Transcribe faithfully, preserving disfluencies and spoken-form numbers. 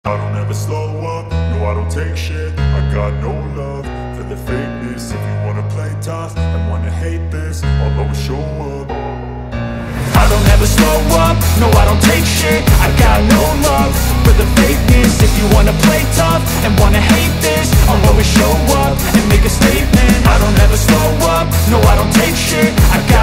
I don't ever slow up, no I don't take shit. I got no love for the fakeness. If you wanna play tough and wanna hate this, I'll always show up. I don't ever slow up, no I don't take shit. I got no love for the fakeness. If you wanna play tough and wanna hate this, I'll always show up and make a statement. I don't ever slow up, no I don't take shit. I got